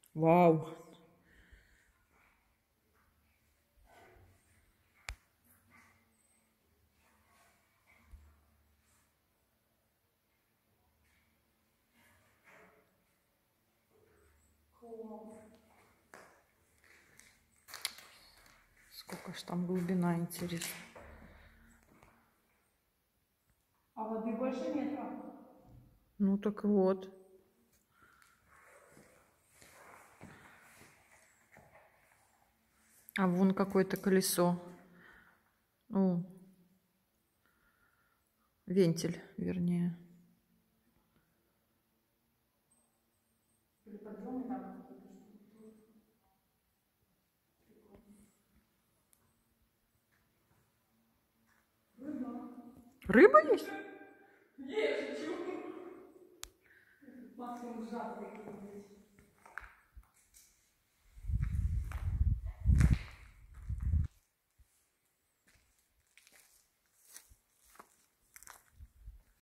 Вау! Сколько ж там глубина, интересно. А воды больше метра. Ну так вот. А вон какое-то колесо. Ну, вентиль, вернее. Или подъемный там какие-то штуки. Рыба. Рыба есть? Я шучу. Максимум сжатый.